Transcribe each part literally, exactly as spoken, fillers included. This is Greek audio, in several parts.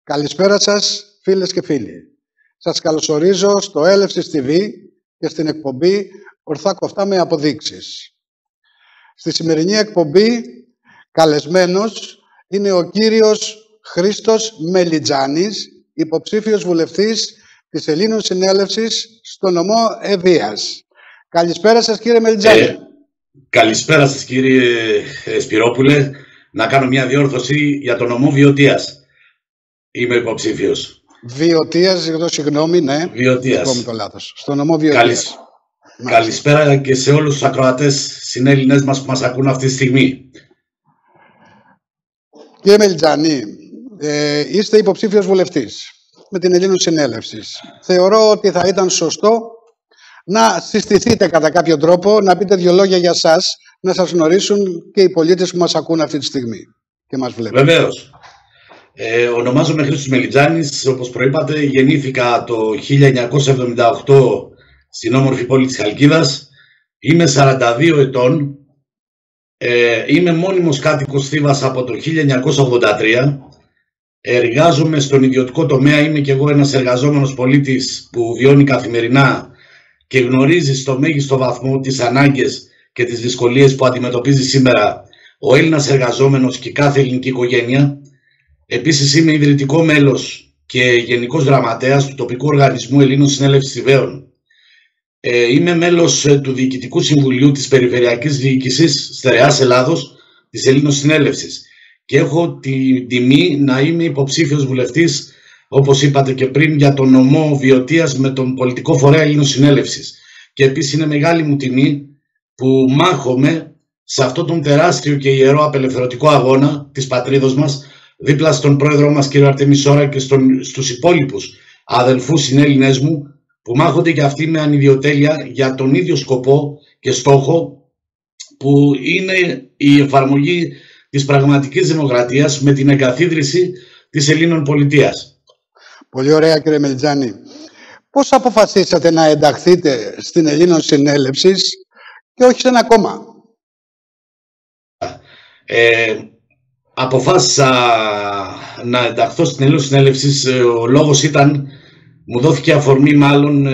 Καλησπέρα σας, φίλες και φίλοι. Σας καλωσορίζω στο Έλευσης τι βι και στην εκπομπή Ορθά Κοφτά με Αποδείξεις. Στη σημερινή εκπομπή καλεσμένος είναι ο κύριος Χρήστος Μελιτζάνης, υποψήφιος βουλευτής της Ελλήνων Συνέλευσης στο νομό Ευβοίας. Καλησπέρα σας, κύριε Μελιτζάνη. Ε, καλησπέρα σας, κύριε Σπυρόπουλε. Να κάνω μια διόρθωση για το νομό Βιωτίας. Είμαι υποψήφιος. Βιωτίας, ζητώ συγγνώμη, ναι. Βιωτίας. Το λάθος. Στο νομό Βιωτίας. Καλησ... Καλησπέρα και σε όλους τους ακροατές συνέλληνες μας που μας ακούν αυτή τη στιγμή. Κύριε Μελιτζάνη, ε, είστε υποψήφιος βουλευτής με την Ελλήνων Συνέλευσης. Θεωρώ ότι θα ήταν σωστό να συστηθείτε κατά κάποιο τρόπο, να πείτε δύο λόγια για σας, να σας γνωρίσουν και οι πολίτες που μας ακούν αυτή τη στιγμή και μας βλέπουν. Βεβαίως. Ε, ονομάζομαι Χρήστος Μελιτζάνης. Όπως προείπατε, γεννήθηκα το χίλια εννιακόσια εβδομήντα οκτώ στην όμορφη πόλη της Χαλκίδας. Είμαι σαράντα δύο ετών. Ε, είμαι μόνιμος κάτοικος Θήβας από το χίλια εννιακόσια ογδόντα τρία. Εργάζομαι στον ιδιωτικό τομέα. Είμαι και εγώ ένας εργαζόμενος πολίτης που βιώνει καθημερινά και γνωρίζει στο μέγιστο βαθμό τις ανάγκες και τις δυσκολίες που αντιμετωπίζει σήμερα ο Έλληνας εργαζόμενος και κάθε ελληνική οικογένεια. Επίσης είμαι ιδρυτικό μέλος και γενικός γραμματέας του τοπικού οργανισμού Ελλήνων Συνέλευσης Ιβαίων. Ε, είμαι μέλος του Διοικητικού Συμβουλίου της Περιφερειακής Διοίκησης Στερεάς Ελλάδος της Ελλήνων Συνέλευσης και έχω την τιμή να είμαι υποψήφιος βουλευτής, όπως είπατε και πριν, για τον νομό Βιωτίας με τον πολιτικό φορέα Ελλήνων Συνέλευσης. Και επίσης είναι μεγάλη μου τιμή που μάχομαι σε αυτόν τον τεράστιο και ιερό απελευθερωτικό αγώνα της πατρίδος μας, δίπλα στον πρόεδρό μας κύριο Αρτέμι Σόρα και στον, στους υπόλοιπους αδελφούς συνέλληνες μου που μάχονται και αυτοί με ανιδιοτέλεια για τον ίδιο σκοπό και στόχο που είναι η εφαρμογή της πραγματικής δημοκρατίας με την εγκαθίδρυση της Ελλήνων πολιτείας. Πολύ ωραία, κύριε Μελιτζάνη. Πώς αποφασίσατε να ενταχθείτε στην Ελλήνων Συνέλευσης και όχι σε ένα κόμμα? Ε, αποφάσισα να ενταχθώ στην Ελλήνων Συνέλευσης. Ο λόγος ήταν, μου δόθηκε αφορμή μάλλον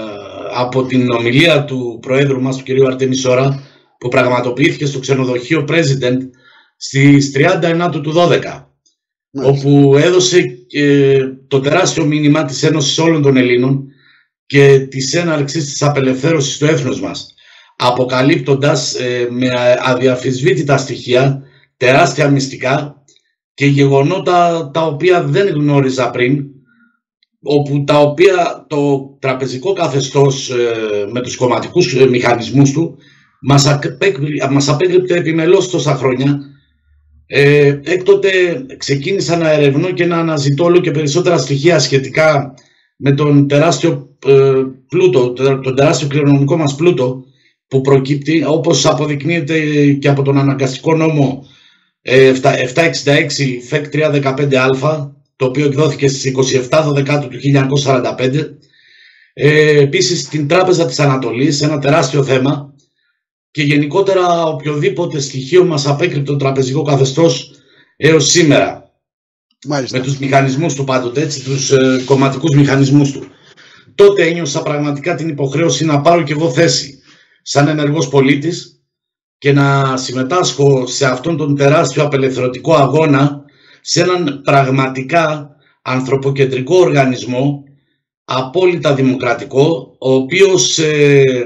από την ομιλία του Προέδρου μας, του κ. Αρτέμι Σόρα, που πραγματοποιήθηκε στο ξενοδοχείο President στις τριάντα εννέα του δώδεκα. Μάλιστα. Όπου έδωσε ε, το τεράστιο μήνυμα της Ένωσης όλων των Ελλήνων και της έναρξης της απελευθέρωσης του έθνους μας, αποκαλύπτοντας ε, με αδιαφυσβήτητα στοιχεία τεράστια μυστικά και γεγονότα τα οποία δεν γνώριζα πριν, όπου τα οποία το τραπεζικό καθεστώς ε, με τους κομματικούς ε, μηχανισμούς του μας, απέκρυ, μας απέκρυπτε επιμελώς τόσα χρόνια. Ε, έκτοτε ξεκίνησα να ερευνώ και να αναζητώ όλο και περισσότερα στοιχεία σχετικά με τον τεράστιο ε, πλούτο, τον τεράστιο κληρονομικό μας πλούτο που προκύπτει, όπως αποδεικνύεται και από τον αναγκαστικό νόμο ε, επτακόσια εξήντα έξι ΦΕΚ τριακόσια δεκαπέντε Α, το οποίο εκδόθηκε στις είκοσι επτά Δεκεμβρίου του χίλια εννιακόσια σαράντα πέντε. Ε, επίσης την Τράπεζα της Ανατολής, ένα τεράστιο θέμα, και γενικότερα οποιοδήποτε στοιχείο μας απέκρυπτε το τραπεζικό καθεστώς έως σήμερα. Μάλιστα. Με τους μηχανισμούς του πάντοτε, έτσι, τους ε, κομματικούς μηχανισμούς του. Τότε ένιωσα πραγματικά την υποχρέωση να πάρω και εγώ θέση σαν ενεργός πολίτης και να συμμετάσχω σε αυτόν τον τεράστιο απελευθερωτικό αγώνα, σε έναν πραγματικά ανθρωποκεντρικό οργανισμό, απόλυτα δημοκρατικό, ο οποίος ε,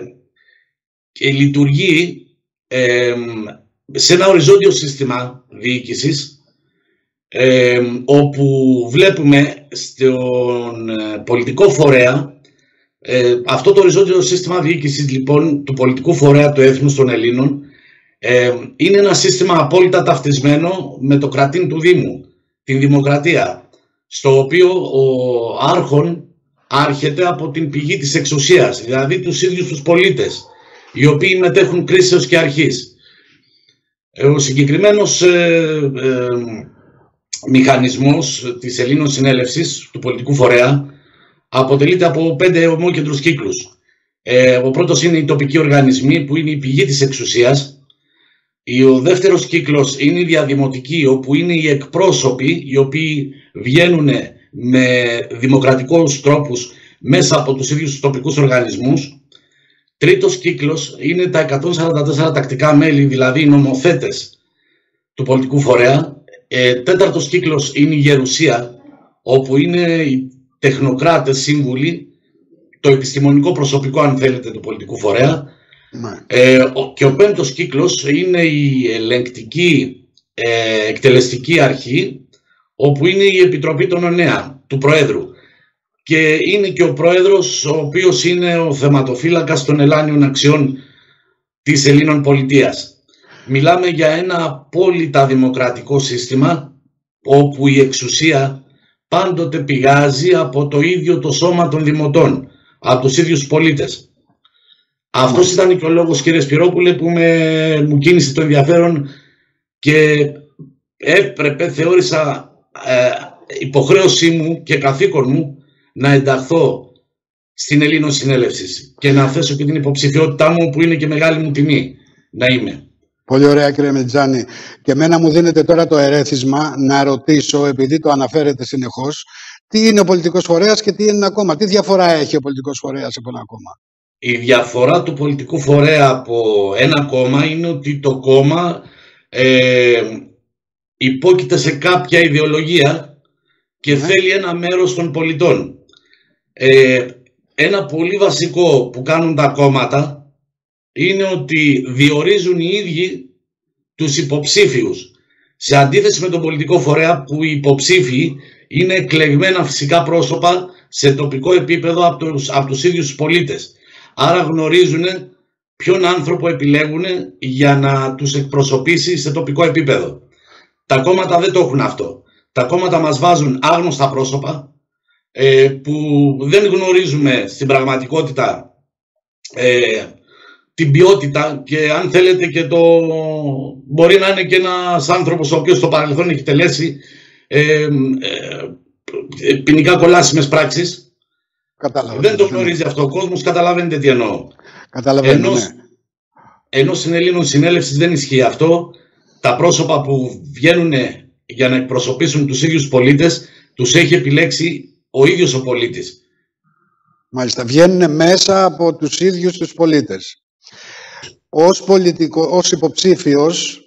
και λειτουργεί ε, σε ένα οριζόντιο σύστημα διοίκησης, ε, όπου βλέπουμε στον ε, πολιτικό φορέα, ε, αυτό το οριζόντιο σύστημα διοίκησης λοιπόν του πολιτικού φορέα του έθνους των Ελλήνων, ε, είναι ένα σύστημα απόλυτα ταυτισμένο με το κρατήν του Δήμου, την δημοκρατία, στο οποίο ο άρχον άρχεται από την πηγή της εξουσίας, δηλαδή τους ίδιους τους πολίτες, οι οποίοι μετέχουν κρίσεως και αρχής. Ο συγκεκριμένος ε, ε, μηχανισμός της Ελλήνων Συνέλευσης, του πολιτικού φορέα, αποτελείται από πέντε ομόκεντρους κύκλους. Ε, ο πρώτος είναι οι τοπικοί οργανισμοί, που είναι η πηγή της εξουσίας. Ο δεύτερος κύκλος είναι οι διαδημοτικοί, όπου είναι οι εκπρόσωποι οι οποίοι βγαίνουν με δημοκρατικούς τρόπους μέσα από τους ίδιους τους τοπικούς οργανισμούς. Τρίτος κύκλος είναι τα εκατόν σαράντα τέσσερα τακτικά μέλη, δηλαδή οι νομοθέτες του πολιτικού φορέα. Ε, τέταρτος κύκλος είναι η γερουσία, όπου είναι οι τεχνοκράτες, σύμβουλοι, το επιστημονικό προσωπικό, αν θέλετε, του πολιτικού φορέα. Ναι. Ε, και ο πέμπτος κύκλος είναι η ελεγκτική ε, εκτελεστική αρχή, όπου είναι η Επιτροπή των ΟΝΕΑ, του Προέδρου. Και είναι και ο Πρόεδρος, ο οποίος είναι ο θεματοφύλακας των ελάνιων αξιών της Ελλήνων πολιτείας. Μιλάμε για ένα απόλυτα δημοκρατικό σύστημα, όπου η εξουσία πάντοτε πηγάζει από το ίδιο το σώμα των δημοτών, από τους ίδιους πολίτες. Αυτός ήταν και ο λόγος, κύριε Σπυρόπουλε, που με, μου κίνησε το ενδιαφέρον και έπρεπε, θεώρησα ε, υποχρέωσή μου και καθήκον μου να ενταχθώ στην Ελλήνων Συνέλευση και να θέσω και την υποψηφιότητά μου, που είναι και μεγάλη μου τιμή να είμαι. Πολύ ωραία, κύριε Μετζάνη. Και εμένα μου δίνεται τώρα το ερέθισμα να ρωτήσω, επειδή το αναφέρετε συνεχώς, τι είναι ο πολιτικός φορέας και τι είναι ένα κόμμα. Τι διαφορά έχει ο πολιτικός φορέας από ένα κόμμα? Η διαφορά του πολιτικού φορέα από ένα κόμμα είναι ότι το κόμμα ε, υπόκειται σε κάποια ιδεολογία και ναι. θέλει ένα μέρος των πολιτών. Ε, ένα πολύ βασικό που κάνουν τα κόμματα είναι ότι διορίζουν οι ίδιοι τους υποψήφιους. Σε αντίθεση με τον πολιτικό φορέα, που οι υποψήφοι είναι εκλεγμένα φυσικά πρόσωπα σε τοπικό επίπεδο από τους, από τους ίδιους τους πολίτες. Άρα γνωρίζουν ποιον άνθρωπο επιλέγουν για να τους εκπροσωπήσει σε τοπικό επίπεδο. Τα κόμματα δεν το έχουν αυτό. Τα κόμματα μας βάζουν άγνωστα πρόσωπα ε, που δεν γνωρίζουμε στην πραγματικότητα ε, την ποιότητα, και αν θέλετε και το μπορεί να είναι και ένας άνθρωπος ο οποίος στο παρελθόν έχει τελέσει ε, ε, ποινικά κολάσιμες πράξεις. Δεν το γνωρίζει αυτό ο κόσμος, καταλαβαίνετε τι εννοώ. Ενώ, ναι. ενώ στην Ελλήνων Συνέλευση δεν ισχύει αυτό. Τα πρόσωπα που βγαίνουν για να εκπροσωπήσουν τους ίδιους πολίτες τους έχει επιλέξει ο ίδιος ο πολίτης. Μάλιστα, βγαίνουν μέσα από τους ίδιους τους πολίτες. Ως, πολιτικό, ως υποψήφιος,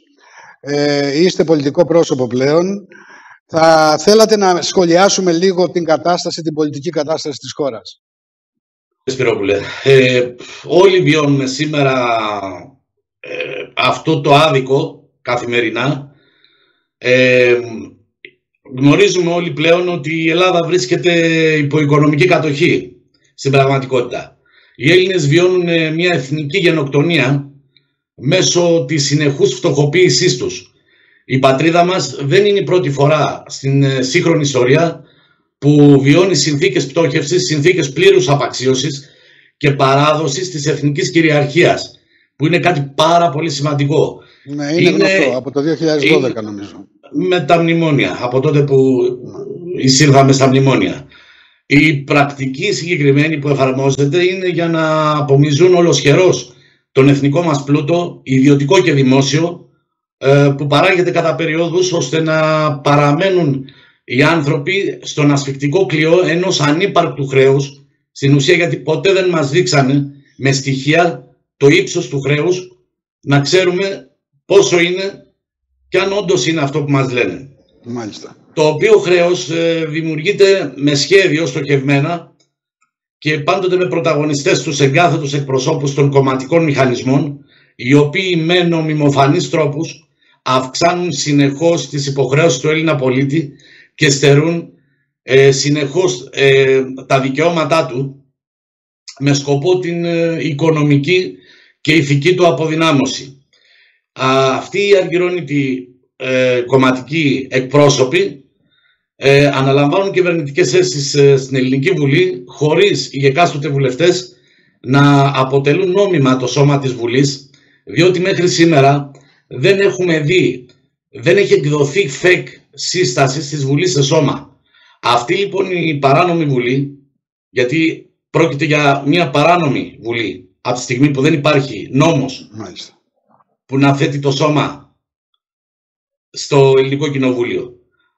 ε, είστε πολιτικό πρόσωπο πλέον, θα θέλατε να σχολιάσουμε λίγο την κατάσταση, την πολιτική κατάσταση της χώρας? Σπυρόπουλε, ε, όλοι βιώνουμε σήμερα ε, αυτό το άδικο καθημερινά. Ε, γνωρίζουμε όλοι πλέον ότι η Ελλάδα βρίσκεται υπό οικονομική κατοχή στην πραγματικότητα. Οι Έλληνες βιώνουν μια εθνική γενοκτονία μέσω της συνεχούς φτωχοποίησής τους. Η πατρίδα μας δεν είναι η πρώτη φορά στην σύγχρονη ιστορία που βιώνει συνθήκες πτώχευσης, συνθήκες πλήρους απαξίωσης και παράδοσης της εθνικής κυριαρχίας, που είναι κάτι πάρα πολύ σημαντικό. Ναι, είναι, είναι γνωστό, από το δύο χιλιάδες δώδεκα νομίζω. Με τα μνημόνια, από τότε που εισήλθαμε στα μνημόνια. Η πρακτική συγκεκριμένη που εφαρμόζεται είναι για να απομυζούν ολοσχερός τον εθνικό μας πλούτο, ιδιωτικό και δημόσιο, που παράγεται κατά περιόδους, ώστε να παραμένουν οι άνθρωποι στον ασφυκτικό κλειό ενός ανύπαρκτου χρέους, στην ουσία, γιατί ποτέ δεν μας δείξανε με στοιχεία το ύψος του χρέους, να ξέρουμε πόσο είναι και αν όντως είναι αυτό που μας λένε. Μάλιστα. Το οποίο χρέος ε, δημιουργείται με σχέδιο, στοχευμένα, και πάντοτε με πρωταγωνιστές τους εγκάθετους εκπροσώπους των κομματικών μηχανισμών, οι οποίοι με νομιμοφανείς τρόπους αυξάνουν συνεχώς τις υποχρέωσεις του Έλληνα πολίτη και στερούν ε, συνεχώς ε, τα δικαιώματά του, με σκοπό την ε, οικονομική και ηθική του αποδυνάμωση. Α, αυτοί οι αργυρώνητοι ε, κομματικοί εκπρόσωποι ε, αναλαμβάνουν κυβερνητικές θέσεις ε, στην Ελληνική Βουλή, χωρίς οι εκάστοτε βουλευτές να αποτελούν νόμιμα το σώμα της Βουλής, διότι μέχρι σήμερα δεν έχουμε δει, δεν έχει εκδοθεί fake σύσταση της Βουλής σε σώμα. Αυτή λοιπόν η παράνομη Βουλή, γιατί πρόκειται για μια παράνομη Βουλή από τη στιγμή που δεν υπάρχει νόμος, μάλιστα, που να θέτει το σώμα στο Ελληνικό Κοινοβούλιο.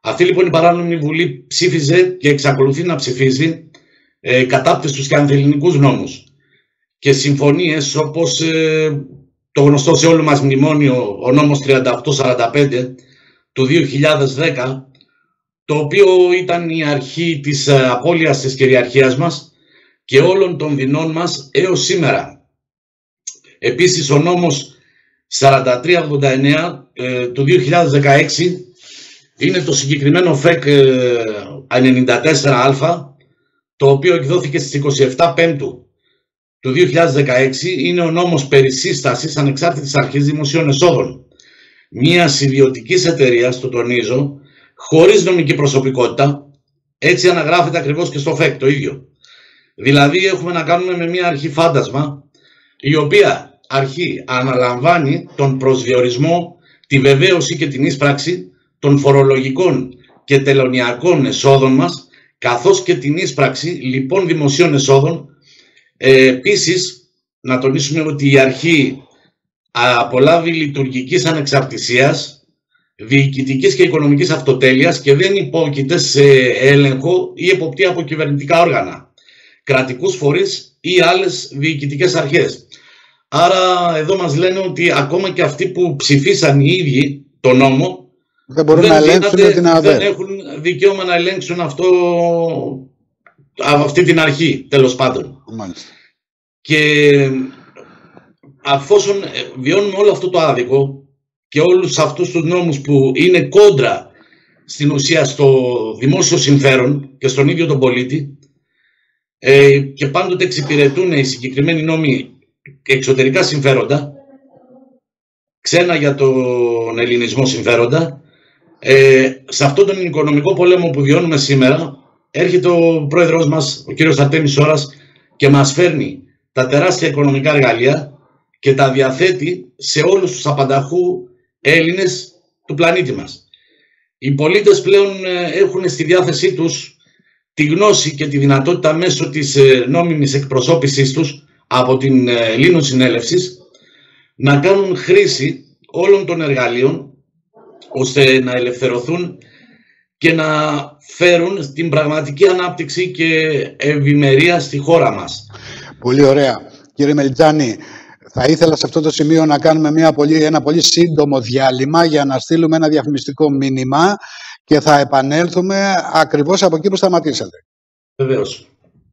Αυτή λοιπόν η παράνομη Βουλή ψήφιζε και εξακολουθεί να ψηφίζει ε, κατάπτυστους και ανθελληνικούς νόμους και συμφωνίες όπως ε, το γνωστό σε όλο μας μνημόνιο, ο νόμος τριάντα οκτώ σαράντα πέντε του δύο χιλιάδες δέκα, το οποίο ήταν η αρχή της ε, απώλειας της κυριαρχίας μας και όλων των δεινών μας έως σήμερα. Επίσης ο νόμος σαράντα τρία ογδόντα εννέα ε, του δύο χιλιάδες δεκαέξι είναι το συγκεκριμένο ΦΕΚ ε, ενενήντα τέσσερα α, το οποίο εκδόθηκε στις είκοσι επτά Πέμπτου του δύο χιλιάδες δεκαέξι. Είναι ο νόμος περί σύστασης ανεξάρτητης αρχής δημοσίων εσόδων μιας ιδιωτικής εταιρείας, το τονίζω, χωρίς νομική προσωπικότητα. Έτσι αναγράφεται ακριβώς και στο ΦΕΚ το ίδιο. Δηλαδή έχουμε να κάνουμε με μια αρχή φάντασμα, η οποία αρχή αναλαμβάνει τον προσδιορισμό, τη βεβαίωση και την ίσπραξη των φορολογικών και τελωνιακών εσόδων μας, καθώς και την ίσπραξη λοιπόν δημοσίων εσόδων. Ε, επίσης, να τονίσουμε ότι η αρχή απολάβει λειτουργικής ανεξαρτησίας, διοικητικής και οικονομικής αυτοτέλειας και δεν υπόκειται σε έλεγχο ή εποπτεία από κυβερνητικά όργανα, κρατικούς φορείς ή άλλες διοικητικές αρχές. Άρα εδώ μας λένε ότι ακόμα και αυτοί που ψηφίσαν οι ίδιοι το νόμο δεν μπορούν δεν να ελέγξουν δύναται, την ΑΔΕ. Δεν έχουν δικαίωμα να ελέγξουν αυτό, αυτή την αρχή, τέλος πάντων. Μάλιστα. Και αφόσον βιώνουμε όλο αυτό το άδικο και όλους αυτούς τους νόμους που είναι κόντρα στην ουσία στο δημόσιο συμφέρον και στον ίδιο τον πολίτη, ε, και πάντοτε εξυπηρετούν οι συγκεκριμένοι νόμοι εξωτερικά συμφέροντα, ξένα για τον ελληνισμό συμφέροντα, ε, σε αυτόν τον οικονομικό πόλεμο που βιώνουμε σήμερα, έρχεται ο πρόεδρος μας, ο κύριος Αρτέμις Σόρας, και μας φέρνει τα τεράστια οικονομικά εργαλεία και τα διαθέτει σε όλους τους απανταχού Έλληνες του πλανήτη μας. Οι πολίτες πλέον έχουν στη διάθεσή τους τη γνώση και τη δυνατότητα μέσω της νόμιμης εκπροσώπησής τους από την Ελλήνων Συνέλευσης να κάνουν χρήση όλων των εργαλείων ώστε να ελευθερωθούν και να φέρουν την πραγματική ανάπτυξη και ευημερία στη χώρα μας. Πολύ ωραία. Κύριε Μελιτζάνη, θα ήθελα σε αυτό το σημείο να κάνουμε μια πολύ, ένα πολύ σύντομο διάλειμμα για να στείλουμε ένα διαφημιστικό μήνυμα και θα επανέλθουμε ακριβώς από εκεί που σταματήσατε. Βεβαίως.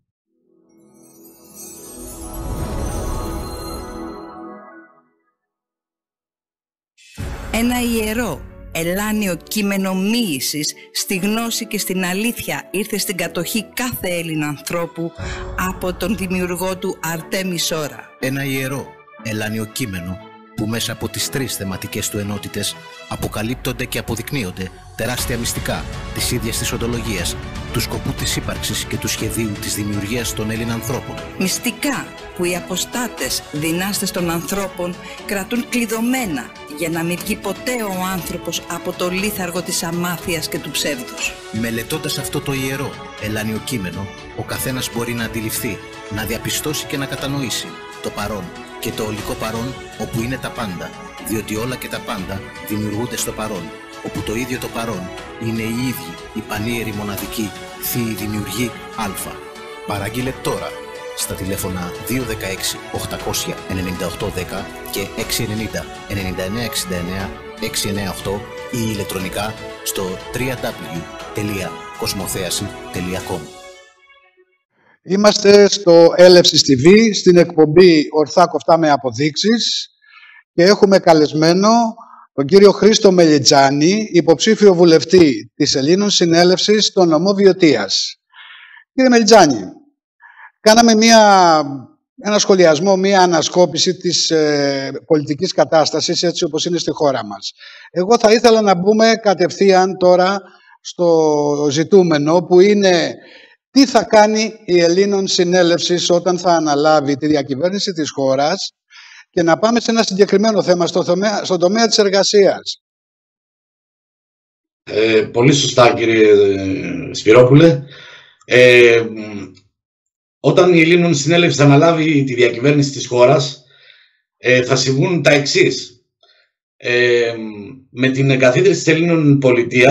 Ένα ιερό, ελάνιο κείμενο μοίησης στη γνώση και στην αλήθεια ήρθε στην κατοχή κάθε Έλληνα ανθρώπου από τον δημιουργό του Αρτέμι Σόρα. Ένα ιερό, ελάνιο κείμενο που μέσα από τις τρεις θεματικές του ενότητες αποκαλύπτονται και αποδεικνύονται τεράστια μυστικά της ίδιας της οντολογίας, του σκοπού της ύπαρξης και του σχεδίου της δημιουργίας των Έλληνων ανθρώπων. Μυστικά που οι αποστάτες δυνάστες των ανθρώπων κρατούν κλειδωμένα για να μην βγει ποτέ ο άνθρωπος από το λίθαργο της αμάθειας και του ψεύδους. Μελετώντας αυτό το ιερό, ελάνιο κείμενο, ο καθένας μπορεί να αντιληφθεί, να διαπιστώσει και να κατανοήσει το παρόν και το ολικό παρόν όπου είναι τα πάντα, διότι όλα και τα πάντα δημιουργούνται στο παρόν, όπου το ίδιο το παρόν είναι οι ίδιοι, οι πανίεροι μοναδικοί, θείοι δημιουργοί Α. Παράγγειλε τώρα στα τηλέφωνα δύο ένα έξι οκτακόσια ενενήντα οκτώ δέκα και έξι ενενήντα ενενήντα εννέα εξήντα εννέα έξι εννέα οκτώ ή ηλεκτρονικά στο double-u double-u double-u τελεία κοσμοθέαση τελεία com. Είμαστε στο Έλευσης τι βι, στην εκπομπή Ορθά Κοφτά με Αποδείξεις και έχουμε καλεσμένο τον κύριο Χρήστο Μελιτζάνη, υποψήφιο βουλευτή της Ελλήνων Συνέλευσης στο νομό Βιωτίας. Κύριε Μελιτζάνη, κάναμε μια, ένα σχολιασμό, μια ανασκόπηση της ε, πολιτικής κατάστασης έτσι όπως είναι στη χώρα μας. Εγώ θα ήθελα να μπούμε κατευθείαν τώρα στο ζητούμενο που είναι τι θα κάνει η Ελλήνων Συνέλευσης όταν θα αναλάβει τη διακυβέρνηση της χώρας και να πάμε σε ένα συγκεκριμένο θέμα στο τομέα, στον τομέα της εργασίας. Ε, πολύ σωστά κύριε Σπυρόπουλε. Ε, όταν η Ελλήνων Συνέλευση θα αναλάβει τη διακυβέρνηση της χώρας ε, θα συμβούν τα εξής. Ε, με την εγκαθίδρυση της Ελλήνων Πολιτείας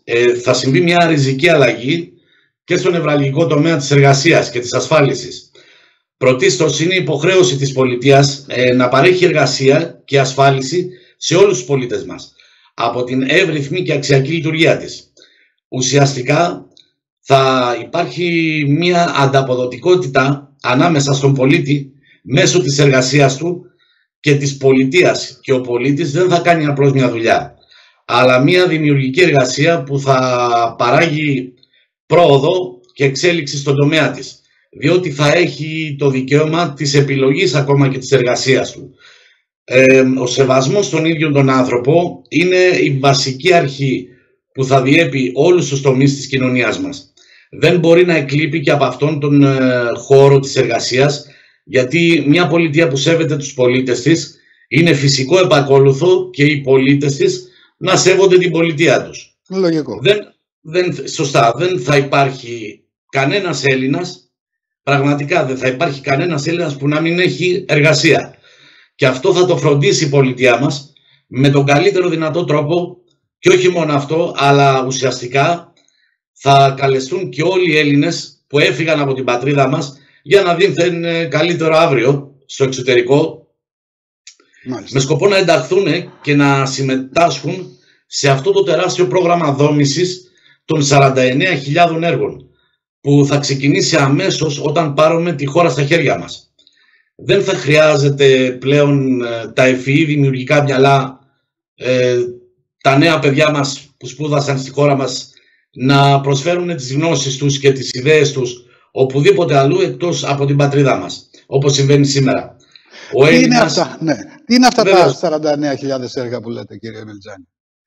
ε, θα συμβεί μια ριζική αλλαγή και στο νευραλγικό τομέα της εργασίας και της ασφάλισης. Πρωτίστως, είναι υποχρέωση της πολιτείας ε, να παρέχει εργασία και ασφάλιση σε όλους τους πολίτες μας, από την εύρυθμη και αξιακή λειτουργία της. Ουσιαστικά θα υπάρχει μια ανταποδοτικότητα ανάμεσα στον πολίτη μέσω της εργασίας του και της πολιτείας, και ο πολίτης δεν θα κάνει απλώς μια δουλειά, αλλά μια δημιουργική εργασία που θα παράγει πρόοδο και εξέλιξη στον τομέα της, διότι θα έχει το δικαίωμα της επιλογής ακόμα και της εργασίας του. Ε, ο σεβασμός στον ίδιο τον άνθρωπο είναι η βασική αρχή που θα διέπει όλους τους τομείς της κοινωνίας μας. Δεν μπορεί να εκλείπει και από αυτόν τον ε, χώρο της εργασίας, γιατί μια πολιτεία που σέβεται τους πολίτες της είναι φυσικό επακόλουθο και οι πολίτες της να σέβονται την πολιτεία τους. Λογικό. Δεν, δεν, σωστά, δεν θα υπάρχει κανένας Έλληνας, πραγματικά δεν θα υπάρχει κανένας Έλληνας που να μην έχει εργασία. Και αυτό θα το φροντίσει η πολιτεία μας με τον καλύτερο δυνατό τρόπο, και όχι μόνο αυτό, αλλά ουσιαστικά θα καλεστούν και όλοι οι Έλληνες που έφυγαν από την πατρίδα μας για να δίνουν καλύτερο αύριο στο εξωτερικό. Μάλιστα. Με σκοπό να ενταχθούν και να συμμετάσχουν σε αυτό το τεράστιο πρόγραμμα δόμησης των σαράντα εννέα χιλιάδων έργων που θα ξεκινήσει αμέσως όταν πάρουμε τη χώρα στα χέρια μας. Δεν θα χρειάζεται πλέον ε, τα ευφυή δημιουργικά μυαλά, ε, τα νέα παιδιά μας που σπούδασαν στη χώρα μας να προσφέρουν τις γνώσεις τους και τις ιδέες τους οπουδήποτε αλλού εκτός από την πατρίδα μας, όπως συμβαίνει σήμερα. Ο Τι, Έλληνας... είναι αυτά, ναι. Τι είναι αυτά Βέβαια, τα σαράντα εννέα χιλιάδες έργα που λέτε, κύριε Μελιτζάνη?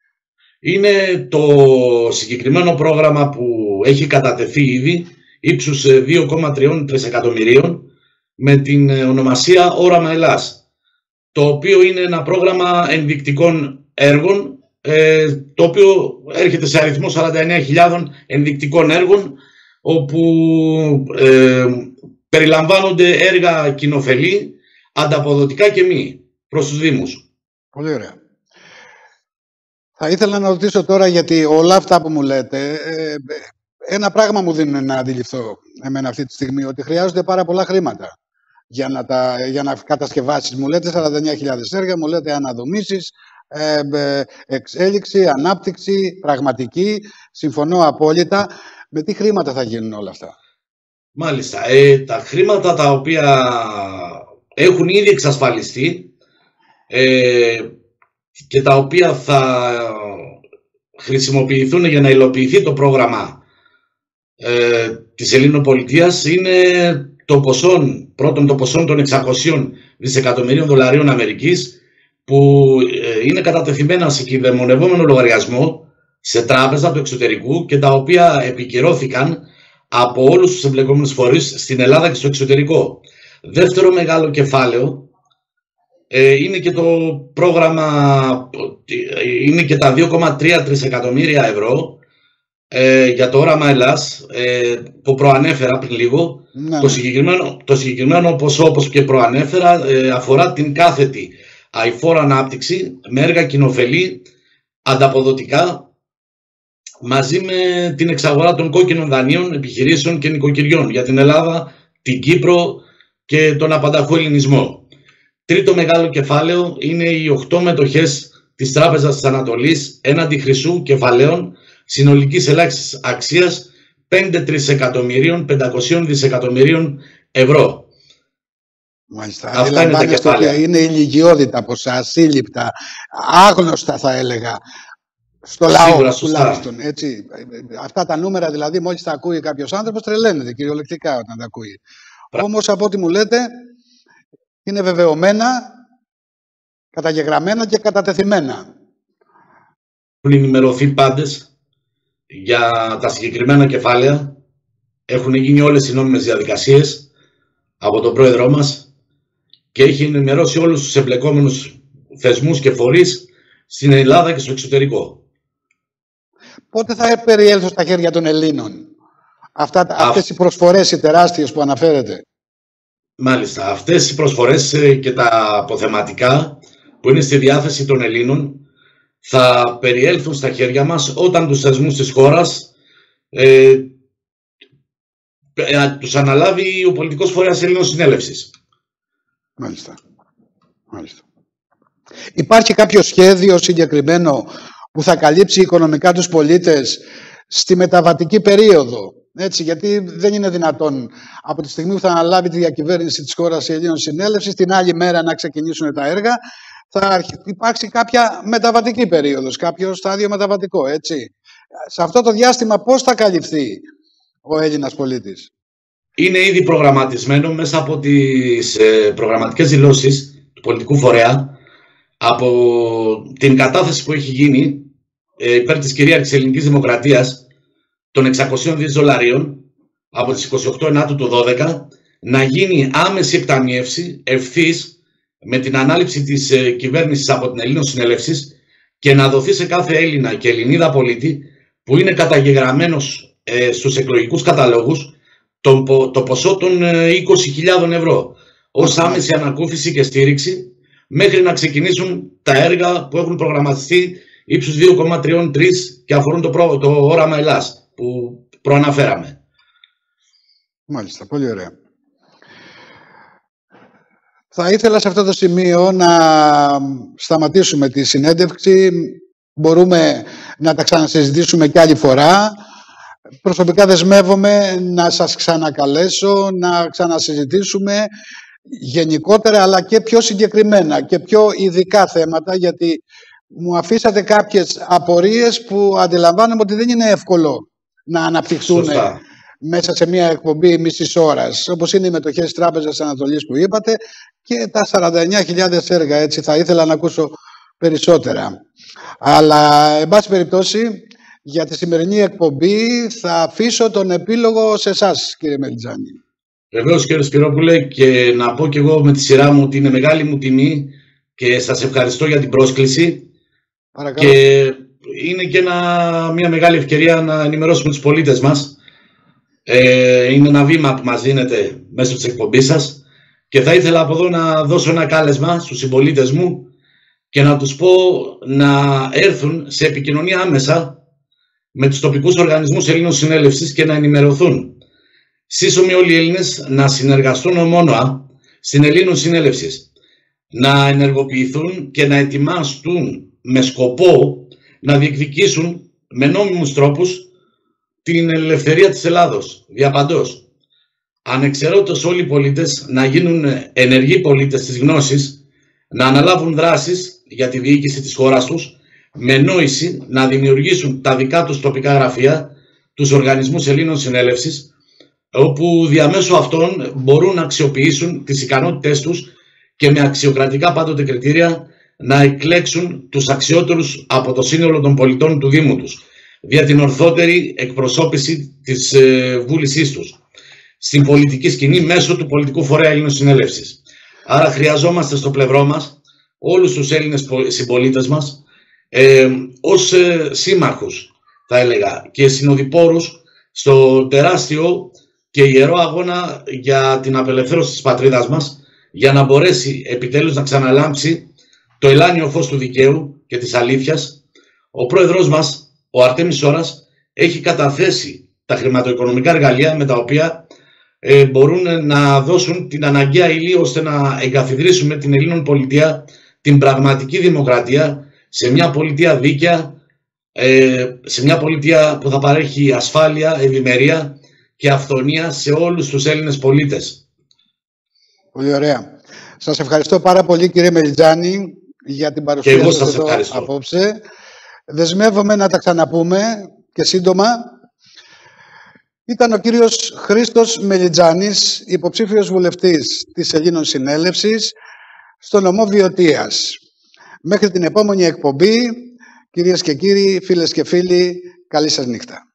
Είναι το συγκεκριμένο πρόγραμμα που έχει κατατεθεί ήδη ύψους δύο κόμμα τρία τρισεκατομμυρίων με την ονομασία Όραμα Ελλάς, το οποίο είναι ένα πρόγραμμα ενδεικτικών έργων, ε, το οποίο έρχεται σε αριθμό σαράντα εννέα χιλιάδων ενδεικτικών έργων, όπου ε, περιλαμβάνονται έργα κοινοφελή, ανταποδοτικά και μη, προς τους Δήμους. Πολύ ωραία. Θα ήθελα να ρωτήσω τώρα, γιατί όλα αυτά που μου λέτε, ε, ένα πράγμα μου δίνουν να αντιληφθώ εμένα αυτή τη στιγμή, ότι χρειάζονται πάρα πολλά χρήματα για να, τα, για να κατασκευάσεις. Μου λέτε σαράντα εννέα χιλιάδες έργα, μου λέτε αναδομήσεις, ε, ε, εξέλιξη, ανάπτυξη, πραγματική. Συμφωνώ απόλυτα. Με τι χρήματα θα γίνουν όλα αυτά? Μάλιστα. Ε, τα χρήματα τα οποία έχουν ήδη εξασφαλιστεί ε, και τα οποία θα χρησιμοποιηθούν για να υλοποιηθεί το πρόγραμμα ε, της Ελληνοπολιτείας είναι το ποσό, πρώτον το ποσό των εξακοσίων δισεκατομμυρίων δολαρίων Αμερικής, που ε, είναι κατατεθειμένα σε κυδαιμονευόμενο λογαριασμό σε τράπεζα του εξωτερικού και τα οποία επικυρώθηκαν από όλους τους εμπλεκόμενους φορείς στην Ελλάδα και στο εξωτερικό. Δεύτερο μεγάλο κεφάλαιο ε, είναι και το πρόγραμμα, είναι και τα δύο κόμμα τρία τρισεκατομμύρια ευρώ ε, για το Όραμα Ελλάς ε, που προανέφερα πριν λίγο. Ναι. Το, συγκεκριμένο, το συγκεκριμένο ποσό, όπως και προανέφερα, ε, αφορά την κάθετη αειφόρο ανάπτυξη με έργα κοινοφελή, ανταποδοτικά, μαζί με την εξαγορά των κόκκινων δανείων επιχειρήσεων και νοικοκυριών για την Ελλάδα, την Κύπρο και τον απανταχό ελληνισμό. Τρίτο μεγάλο κεφάλαιο είναι οι οκτώ μετοχές της Τράπεζας της Ανατολής έναντι χρυσού κεφαλαίων συνολικής ελάχιστης αξίας πέντε τρισεκατομμυρίων πεντακόσια δισεκατομμυρίων ευρώ. Μάλιστα. Αυτά είναι τα κεφάλαια. Είναι ηλικιώδητα ποσά, ασύλληπτα, άγνωστα θα έλεγα. Στο λαό τουλάχιστον. Έτσι. Αυτά τα νούμερα δηλαδή, μόλις τα ακούει κάποιος άνθρωπος, τρελαίνεται κυριολεκτικά όταν τα ακούει. Πρα... Όμως από ό,τι μου λέτε, είναι βεβαιωμένα, καταγεγραμμένα και κατατεθειμένα. Έχουν ενημερωθεί πάντες για τα συγκεκριμένα κεφάλαια. Έχουν γίνει όλες οι νόμιμες διαδικασίες από τον πρόεδρό μας και έχει ενημερώσει όλους τους εμπλεκόμενους θεσμούς και φορείς στην Ελλάδα και στο εξωτερικό. Πότε θα περιέλθουν στα χέρια των Ελλήνων αυτά, Α... αυτές οι προσφορές οι τεράστιες που αναφέρετε? Μάλιστα. Αυτές οι προσφορές και τα αποθεματικά που είναι στη διάθεση των Ελλήνων θα περιέλθουν στα χέρια μας όταν τους θεσμούς της χώρας ε, ε, τους αναλάβει ο πολιτικός φορέας Ελλήνων Συνέλευσης. Μάλιστα. Μάλιστα. Υπάρχει κάποιο σχέδιο συγκεκριμένο που θα καλύψει οικονομικά τους πολίτες στη μεταβατική περίοδο? Έτσι, γιατί δεν είναι δυνατόν από τη στιγμή που θα αναλάβει τη διακυβέρνηση της χώρας η Ελλήνων Συνέλευση την άλλη μέρα να ξεκινήσουν τα έργα. Θα υπάρξει κάποια μεταβατική περίοδος, κάποιο στάδιο μεταβατικό, έτσι. Σε αυτό το διάστημα πώς θα καλυφθεί ο Έλληνας πολίτης? Είναι ήδη προγραμματισμένο μέσα από τις ε, προγραμματικές δηλώσεις του πολιτικού φορέα, από την κατάθεση που έχει γίνει ε, υπέρ της κυρίαρχης ελληνικής δημοκρατίας των εξακοσίων δολαρίων από τις είκοσι οκτώ Ενάτου του δώδεκα, να γίνει άμεση εκταμιεύση ευθύς με την ανάληψη της ε, κυβέρνησης από την Ελλήνων Συνέλευσης και να δοθεί σε κάθε Έλληνα και Ελληνίδα πολίτη που είναι καταγεγραμμένος ε, στους εκλογικούς καταλόγους το, το ποσό των ε, είκοσι χιλιάδων ευρώ ως άμεση ανακούφιση και στήριξη μέχρι να ξεκινήσουν τα έργα που έχουν προγραμματιστεί ύψους δύο κόμμα τριάντα τρία και αφορούν το, προ, το όραμα Ελλάς που προαναφέραμε. Μάλιστα, πολύ ωραία. Θα ήθελα σε αυτό το σημείο να σταματήσουμε τη συνέντευξη. Μπορούμε να τα ξανασυζητήσουμε κι άλλη φορά. Προσωπικά δεσμεύομαι να σας ξανακαλέσω, να ξανασυζητήσουμε γενικότερα, αλλά και πιο συγκεκριμένα και πιο ειδικά θέματα, γιατί μου αφήσατε κάποιες απορίες που αντιλαμβάνομαι ότι δεν είναι εύκολο να αναπτυχθούν Σωστά. μέσα σε μια εκπομπή μισής ώρας, όπως είναι οι μετοχές της Τράπεζας Ανατολής που είπατε και τα σαράντα εννιά χιλιάδες έργα, έτσι θα ήθελα να ακούσω περισσότερα. Αλλά, εν πάση περιπτώσει, για τη σημερινή εκπομπή θα αφήσω τον επίλογο σε εσάς, κύριε Μελιτζάνη. Βεβαίως, κύριε Σπυρόπουλε, και να πω και εγώ με τη σειρά μου ότι είναι μεγάλη μου τιμή και σας ευχαριστώ για την πρόσκληση. Παρακαλώ. Και είναι και ένα, μια μεγάλη ευκαιρία να ενημερώσουμε τους πολίτες μας. Ε, είναι ένα βήμα που μας δίνεται μέσω της εκπομπής σας και θα ήθελα από εδώ να δώσω ένα κάλεσμα στους συμπολίτες μου και να τους πω να έρθουν σε επικοινωνία άμεσα με τους τοπικούς οργανισμούς Ελλήνων Συνέλευσης και να ενημερωθούν. Σύσσωμοι όλοι οι Έλληνες να συνεργαστούν ομόνοα στην Ελλήνων Συνέλευσης, να ενεργοποιηθούν και να ετοιμάσουν με σκοπό να διεκδικήσουν με νόμιμους τρόπους την ελευθερία της Ελλάδος, διαπαντός. Ανεξαιρέτως όλοι οι πολίτες να γίνουν ενεργοί πολίτες της γνώσης, να αναλάβουν δράσεις για τη διοίκηση της χώρας τους, με νόηση να δημιουργήσουν τα δικά τους τοπικά γραφεία, τους οργανισμούς Ελλήνων Συνέλευσης, όπου διαμέσου αυτών μπορούν να αξιοποιήσουν τις ικανότητές τους και με αξιοκρατικά πάντοτε κριτήρια να εκλέξουν τους αξιότερους από το σύνολο των πολιτών του Δήμου τους, δια την ορθότερη εκπροσώπηση της ε, βούλησής τους στην πολιτική σκηνή μέσω του πολιτικού φορέα Ελλήνων Συνέλευσης. Άρα χρειαζόμαστε στο πλευρό μας όλους τους Έλληνες συμπολίτες μας ε, ως ε, σύμμαχους, θα έλεγα, και συνοδοιπόρους στο τεράστιο και ιερό αγώνα για την απελευθέρωση της πατρίδας μας, για να μπορέσει επιτέλους να ξαναλάμψει το ελάνιο φως του δικαίου και της αλήθειας. Ο πρόεδρος μας, ο Αρτέμις Ώρας, έχει καταθέσει τα χρηματοοικονομικά εργαλεία με τα οποία ε, μπορούν να δώσουν την αναγκαία ύλη ώστε να εγκαθιδρύσουμε την Ελλήνων πολιτεία, την πραγματική δημοκρατία, σε μια πολιτεία δίκαια, ε, σε μια πολιτεία που θα παρέχει ασφάλεια, ευημερία και αυθονία σε όλους τους Έλληνες πολίτες. Πολύ ωραία. Σας ευχαριστώ πάρα πολύ, κύριε Μελιτζάνη, για την παρουσία σας εδώ απόψε. Δεσμεύομαι να τα ξαναπούμε και σύντομα. Ήταν ο κύριος Χρήστος Μελιτζάνης, υποψήφιος βουλευτής της Ελλήνων Συνέλευσης στο νομό Βιωτίας. Μέχρι την επόμενη εκπομπή, κυρίες και κύριοι, φίλες και φίλοι, καλή σας νύχτα.